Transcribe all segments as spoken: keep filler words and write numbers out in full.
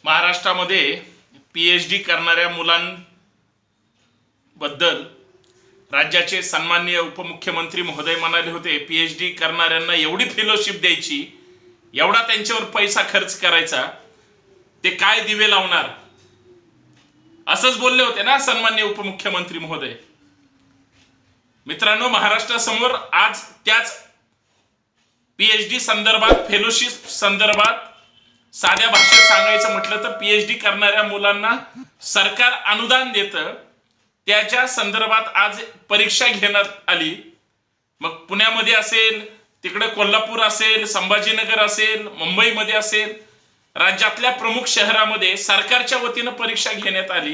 महाराष्ट्रामध्ये पीएचडी करणाऱ्या मुलांबद्दल राज्याचे सन्माननीय उपमुख्यमंत्री महोदय म्हणाले होते, पीएचडी करणाऱ्यांना एवढी फेलोशिप द्यायची, एवढा त्यांच्यावर पैसा खर्च करायचा, ते काय दिवे लावणार, असंच बोलले होते ना सन्माननीय उपमुख्यमंत्री महोदय. मित्रांनो, महाराष्ट्रासमोर आज त्याच पीएचडी संदर्भात, फेलोशिप संदर्भात साध्या भाषेत सांगायचं म्हटलं तर पीएचडी करणाऱ्या मुलांना सरकार अनुदान देतं, त्याच्या संदर्भात आज परीक्षा घेण्यात आली. मग पुण्यामध्ये असेल, तिकडे कोल्हापूर असेल, संभाजीनगर असेल, मुंबईमध्ये असेल, राज्यातल्या प्रमुख शहरामध्ये सरकारच्या वतीनं परीक्षा घेण्यात आली.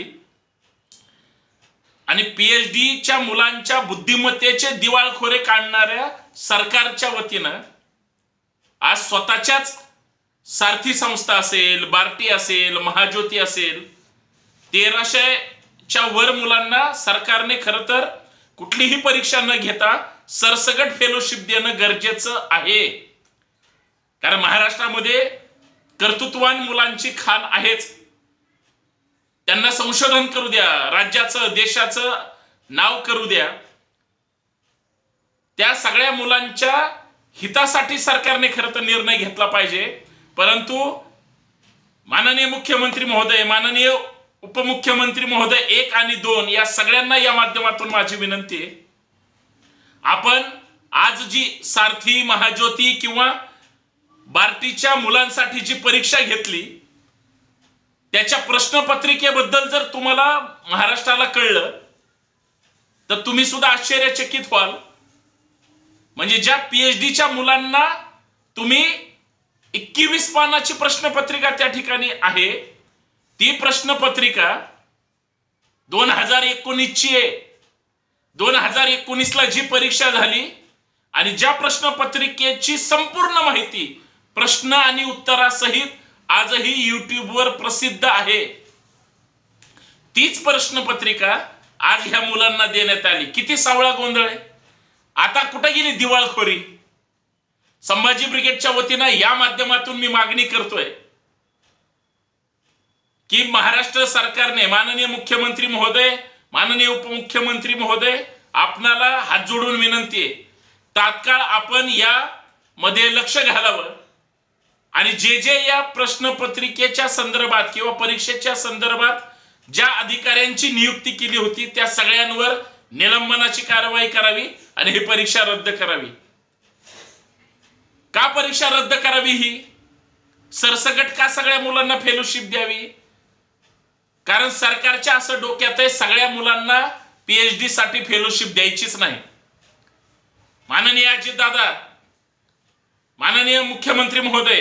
आणि पीएचडीच्या मुलांच्या बुद्धिमत्तेचे दिवाळखोरे काढणाऱ्या सरकारच्या वतीनं आज स्वतःच्याच सारथी संस्था असेल, बार्टी असेल, महाज्योती असेल, तेराशेच्या वर मुलांना सरकारने खरं तर कुठलीही परीक्षा न घेता सरसकट फेलोशिप देणं गरजेचं आहे. कारण महाराष्ट्रामध्ये कर्तृत्ववान मुलांची खाण आहेच. त्यांना संशोधन करू द्या, राज्याचं देशाचं नाव करू द्या. त्या सगळ्या मुलांच्या हितासाठी सरकारने खरं तर निर्णय घेतला पाहिजे. परंतु माननीय मुख्यमंत्री महोदय, माननीय उपमुख्यमंत्री महोदय एक आणि दोन या सगळ्यांना या माध्यमातून माझी विनंती आहे, आपण आज जी सारथी, महाज्योती किंवा बार्टीच्या मुलांसाठी जी परीक्षा घेतली, त्याच्या प्रश्नपत्रिकेबद्दल जर तुम्हाला महाराष्ट्राला कळलं तर तुम्ही सुद्धा आश्चर्यचकित व्हाल. म्हणजे ज्या पीएचडीच्या मुलांना तुम्ही एकवीस पानाची प्रश्नपत्रिका त्या ठिकाणी आहे, ती प्रश्नपत्रिका दोन हजार एकोणीस ची आहे. दोन हजार एकोणीस ला जी परीक्षा झाली आणि ज्या प्रश्नपत्रिकेची संपूर्ण माहिती प्रश्न आणि उत्तरासहित आजही युट्यूबवर प्रसिद्ध आहे, तीच प्रश्नपत्रिका आज ह्या मुलांना देण्यात आली. किती सावळा गोंधळ आहे. आता कुठे गेली दिवाळखोरी? संभाजी ब्रिगेडच्या वतीनं या माध्यमातून मी मागणी करतोय की महाराष्ट्र सरकारने, माननीय मुख्यमंत्री महोदय, माननीय उपमुख्यमंत्री महोदय, आपणाला हात जोडून विनंती आहे, तात्काळ आपण या मध्ये लक्ष घालावं आणि जे जे या प्रश्नपत्रिकेच्या संदर्भात किंवा परीक्षेच्या संदर्भात ज्या अधिकाऱ्यांची नियुक्ती केली होती त्या सगळ्यांवर निलंबनाची कारवाई करावी आणि ही परीक्षा रद्द करावी. का परीक्षा रद्द करावी? ही सरसकट का सगळ्या मुलांना फेलोशिप द्यावी? कारण सरकारच्या असं डोक्यात आहे सगळ्या मुलांना पीएचडी साठी फेलोशिप द्यायचीच नाही. माननीय अजितदादा, माननीय मुख्यमंत्री महोदय,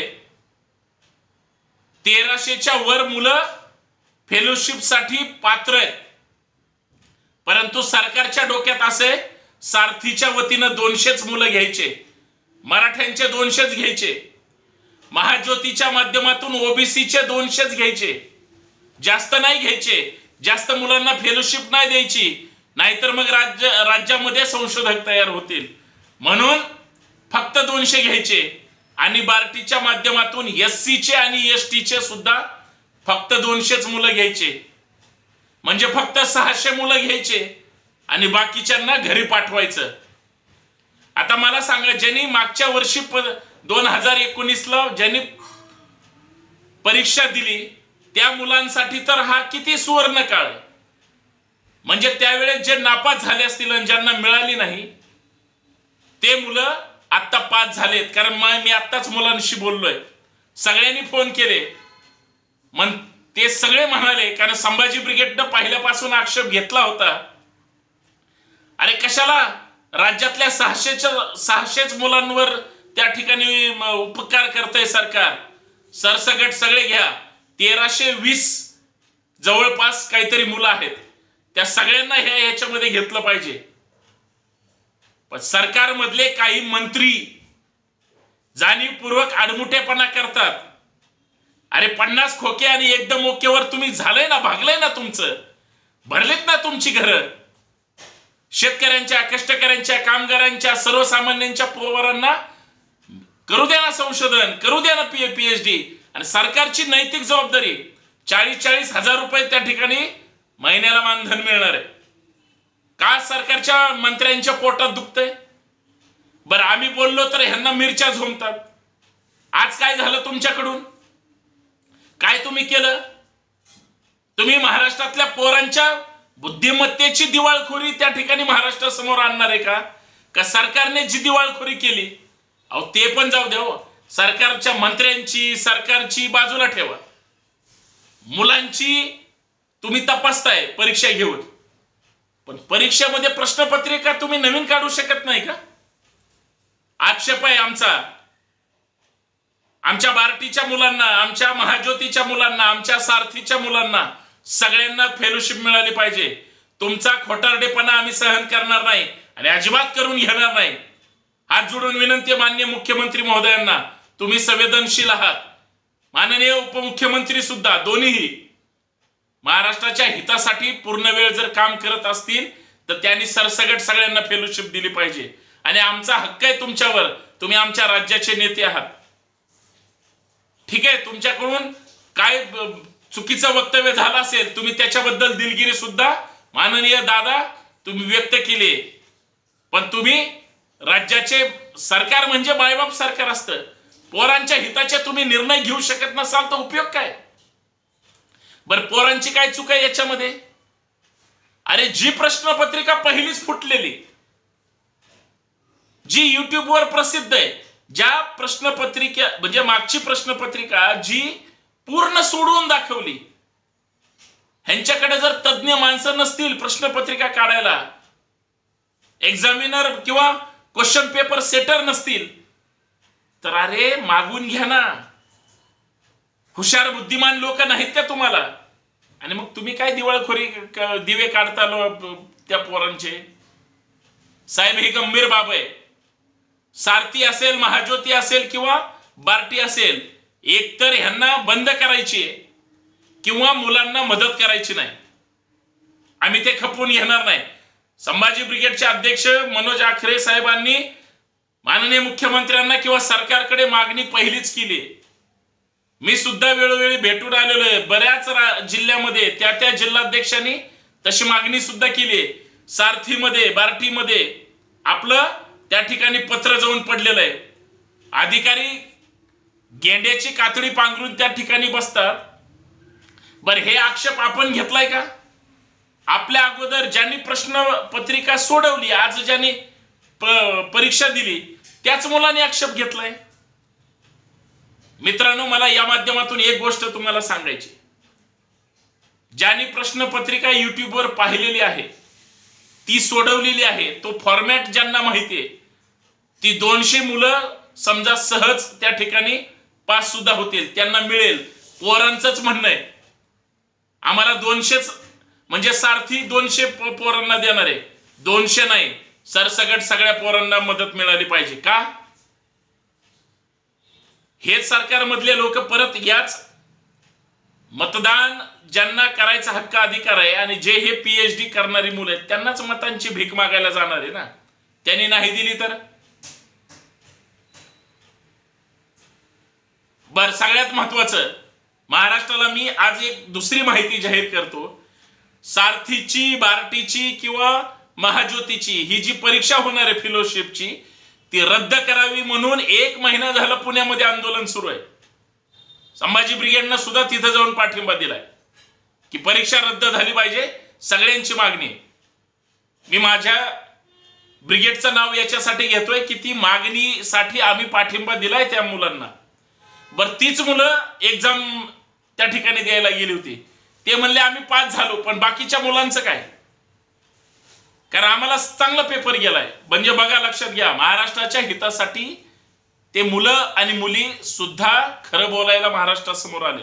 तेराशेच्या वर मुलं फेलोशिप साठी पात्र आहेत. परंतु सरकारच्या डोक्यात असे सारथीच्या वतीनं दोनशेच मुलं घ्यायचे, मराठ्यांचे दोनशेच घ्यायचे, महाज्योतीच्या माध्यमातून ओबीसीचे दोनशेच घ्यायचे, जास्त नाही घ्यायचे. जास्त मुलांना फेलोशिप नाही द्यायची, नाहीतर मग राज्य राज्यामध्ये संशोधक तयार होतील. म्हणून फक्त दोनशे घ्यायचे आणि बार्टीच्या माध्यमातून एससीचे आणि एसटीचे सुद्धा फक्त दोनशेच मुलं घ्यायचे. म्हणजे फक्त सहाशे मुलं घ्यायचे आणि बाकीच्यांना घरी पाठवायचं. आता मला सांगा, ज्यांनी मागच्या वर्षी दोन हजार एकोणीस ला ज्यांनी परीक्षा दिली त्या मुलांसाठी तर हा किती सुवर्ण काळ आहे. म्हणजे त्यावेळेस जे नापास झाले असतील आणि ज्यांना मिळाली नाही ते मुलं आता पास झालेत. कारण मी आत्ताच मुलांशी बोललोय, सगळ्यांनी फोन केले, मग ते सगळे म्हणाले, कारण संभाजी ब्रिगेडनं पहिल्यापासून आक्षेप घेतला होता, अरे कशाला राज्यातल्या सहाशेच्या सहाशेच मुलांवर त्या ठिकाणी उपकार करतंय सरकार, सरसकट सगळे घ्या. तेराशे वीस जवळपास काहीतरी मुलं आहेत, त्या सगळ्यांना ह्या ह्याच्यामध्ये घेतलं पाहिजे. पण सरकारमधले काही मंत्री जाणीवपूर्वक आडमुठेपणा करतात. अरे पन्नास खोके आणि एकदम ओकेवर तुम्ही झालंय ना, भागलंय ना, तुमचं भरलेत ना तुमची घरं. शेतकऱ्यांच्या, कष्टकऱ्यांच्या, कामगारांच्या, सर्वसामान्यांच्या पोरांना करू द्या ना संशोधन, करू द्या ना पीएचडी, आणि सरकारची नैतिक जबाबदारी, चाळीस चाळीस हजार रुपये त्या ठिकाणी महिन्याला मानधन मिळणार आहे. का सरकारच्या मंत्र्यांच्या पोटात दुखतंय? बरं आम्ही बोललो तर ह्यांना मिरच्या झोमतात. आज काय झालं तुमच्याकडून? काय तुम्ही केलं? तुम्ही महाराष्ट्रातल्या पोरांच्या बुद्धिमत्तेची दिवाळखोरी त्या ठिकाणी महाराष्ट्रासमोर आणणार आहे का? का सरकारने जी दिवाळखोरी केली, अहो ते पण जाऊ द्या, सरकारच्या मंत्र्यांची सरकारची बाजूला ठेवा, मुलांची तुम्ही तपासताय परीक्षा घेऊन, पण परीक्षेमध्ये प्रश्नपत्रिका तुम्ही नवीन काढू शकत नाही का? आक्षेप आहे आमचा. आमच्या बार्टीच्या मुलांना, आमच्या महाज्योतीच्या मुलांना, आमच्या सारथीच्या मुलांना सगळ्यांना फेलोशिप मिळाली पाहिजे. तुमचा खोटारडेपणा आम्ही सहन करणार नाही आणि अजिबात करून घेणार नाही. हात जोडून विनंती माननीय मुख्यमंत्री महोदयांना, तुम्ही संवेदनशील आहात. माननीय उपमुख्यमंत्री सुद्धा दोन्हीही महाराष्ट्राच्या हितासाठी पूर्ण वेळ जर काम करत असतील तर त्यांनी सरसगट सगळ्यांना फेलोशिप दिली पाहिजे. आणि आमचा हक्क आहे तुमच्यावर, तुम्ही आमच्या राज्याचे नेते आहात. ठीक आहे, तुमच्याकडून काय चुकीचं वक्तव्य झालं असेल, तुम्ही त्याच्याबद्दल दिलगिरी सुद्धा माननीय दादा तुम्ही व्यक्त केली, पण तुम्ही राज्याचे सरकार म्हणजे मायबाप सरकार असतं. पोरांच्या हिताचे तुम्ही निर्णय घेऊ शकत नसाल तर उपयोग काय? बरं पोरांची काय चूक आहे याच्यामध्ये? अरे जी प्रश्नपत्रिका पहिलीच फुटलेली, जी युट्यूबवर प्रसिद्ध आहे, ज्या प्रश्नपत्रिका म्हणजे मागची प्रश्नपत्रिका जी पूर्ण सोडवून दाखवली, ह्यांच्याकडे जर तज्ञ माणसं नसतील प्रश्नपत्रिका काढायला, एक्झामिनर किंवा क्वेश्चन पेपर सेटर नसतील, तर अरे मागून घ्या ना. हुशार बुद्धिमान लोक नाहीत का तुम्हाला? आणि मग तुम्ही काय दिवाळखोरी दिवे काढता त्या पोरांचे? साहेब ही गंभीर बाब आहे. सारथी असेल, महाज्योती असेल किंवा बार्टी असेल, एकतर ह्यांना बंद करायची किंवा मुलांना मदत करायची नाही. आम्ही ते खपवून घेणार नाही. संभाजी ब्रिगेडचे अध्यक्ष मनोज आखरे साहेबांनी माननीय मुख्यमंत्र्यांना किंवा सरकारकडे मागणी पहिलीच केली. मी सुद्धा वेळोवेळी भेटून आलेलो आहे. बऱ्याच जिल्ह्यामध्ये त्या त्या जिल्हाध्यक्षांनी तशी मागणी सुद्धा केली. सारथीमध्ये, बार्टीमध्ये आपलं त्या ठिकाणी पत्र जाऊन पडलेलं आहे. अधिकारी गेंड्याची कातडी पांघरून त्या ठिकाणी बसतात. बर हे आक्षेप आपण घेतलाय का? आपल्या अगोदर ज्यांनी प्रश्न पत्रिका सोडवली, आज ज्यांनी परीक्षा दिली, त्याच मुलांनी आक्षेप घेतलाय. मित्रांनो, मला या माध्यमातून एक गोष्ट तुम्हाला सांगायची. ज्यांनी प्रश्नपत्रिका युट्यूबवर पाहिलेली आहे, ती सोडवलेली आहे, तो फॉर्मॅट ज्यांना माहिती आहे, ती दोनशे मुलं समजा सहज त्या ठिकाणी पास सुद्धा होतील, त्यांना मिळेल. पोरांचंच म्हणणं आहे आम्हाला दोनशेच म्हणजे सारथी दोनशे पोरांना देणार आहे, दोनशे नाही, सरसगट सगळ्या पोरांना मदत मिळाली पाहिजे. का? हेच सरकारमधले लोक परत याच मतदान ज्यांना करायचा हक्क अधिकार आहे आणि जे हे पीएचडी करणारी मुलं आहेत त्यांनाच मतांची भीक मागायला जाणार आहे ना. त्यांनी नाही दिली तर? बर, सगळ्यात महत्वाचं, महाराष्ट्राला मी आज एक दुसरी माहिती जाहीर करतो. सारथीची, बार्टीची किंवा महाज्योतीची ही जी परीक्षा होणार आहे फेलोशिपची, ती रद्द करावी म्हणून एक महिना झाला पुण्यामध्ये आंदोलन सुरू आहे. संभाजी ब्रिगेडनं सुद्धा तिथं जाऊन पाठिंबा दिलाय की परीक्षा रद्द झाली पाहिजे, सगळ्यांची मागणी. मी माझ्या ब्रिगेडचं नाव याच्यासाठी घेतोय की ती मागणीसाठी आम्ही पाठिंबा दिलाय त्या मुलांना. बर, तीच मुलं एक्झाम त्या ठिकाणी द्यायला गेली होती. ते म्हणले आम्ही पास झालो, पण बाकीच्या मुलांचं काय? कारण आम्हाला चांगला पेपर गेलाय. म्हणजे बघा, लक्षात घ्या, महाराष्ट्राच्या हितासाठी ते मुलं आणि मुली सुद्धा खरं बोलायला महाराष्ट्रासमोर आले.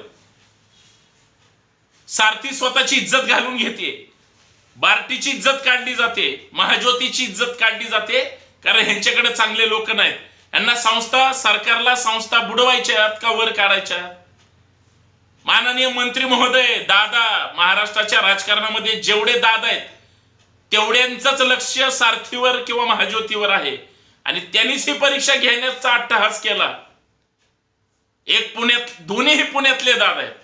सारथी स्वतःची इज्जत घालून घेते, बार्टीची इज्जत काढली जाते, महाज्योतीची इज्जत काढली जाते, कारण ह्यांच्याकडे चांगले लोक नाहीत. यांना संस्था, सरकारला संस्था बुडवायच्या का वर काढायच्या? माननीय मंत्री महोदय, दादा, महाराष्ट्राच्या राजकारणामध्ये जेवढे दादा आहेत तेवढ्यांचंच लक्ष सारथीवर किंवा महाज्योतीवर आहे आणि त्यांनीच ही परीक्षा घेण्याचा अट्टहास केला. एक पुण्यात, दोन्हीही पुण्यातले दादा आहेत.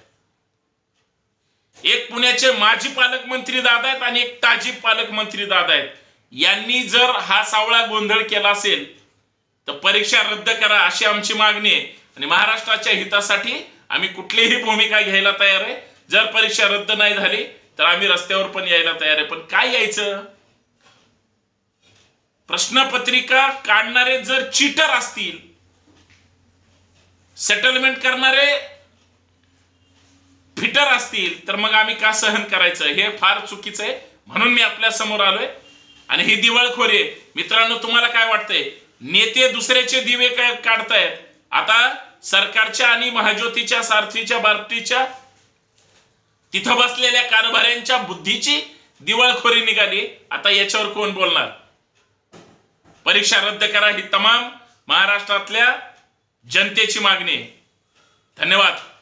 एक पुण्याचे माजी पालकमंत्री दादा आहेत आणि एक ताजी पालकमंत्री दादा आहेत. यांनी जर हा सावळा गोंधळ केला असेल तर परीक्षा रद्द करा अशी आमची मागणी आहे. आणि महाराष्ट्राच्या हितासाठी आम्ही कुठलीही भूमिका घ्यायला तयार आहे. जर परीक्षा रद्द नाही झाली तर आम्ही रस्त्यावर पण यायला तयार आहे. पण काय यायचं? प्रश्नपत्रिका काढणारे जर चीटर असतील, सेटलमेंट करणारे फिटर असतील, तर मग आम्ही का सहन करायचं? हे फार चुकीचं आहे. म्हणून मी आपल्या समोर आलोय. आणि ही दिवाळखोरी आहे. मित्रांनो, तुम्हाला काय वाटतंय? नेते दुसऱ्याचे दिवे काय काढतायत? आता सरकारच्या आणि महाज्योतीच्या, सारथीच्या, भारतीच्या तिथं बसलेल्या कारभाऱ्यांच्या बुद्धीची दिवाळखोरी निघाली. आता याच्यावर कोण बोलणार? परीक्षा रद्द करा ही तमाम महाराष्ट्रातल्या जनतेची मागणी आहे. धन्यवाद.